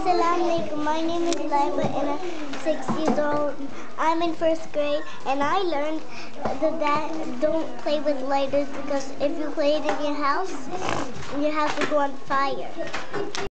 Assalamu alaikum. My name is Laiba and I'm 6 years old. I'm in first grade and I learned that don't play with lighters because if you play it in your house, you have to go on fire.